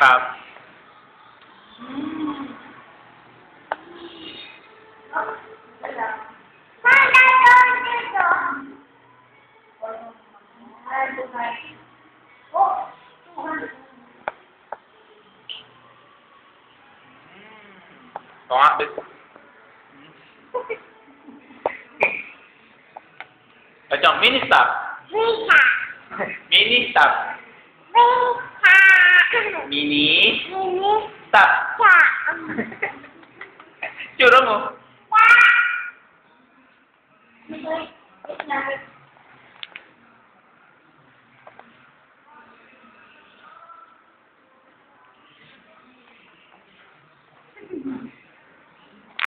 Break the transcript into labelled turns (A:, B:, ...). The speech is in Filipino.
A: cup. Ito nga, ito, mini stop. Mini stop. Mini stop. Tsura mo.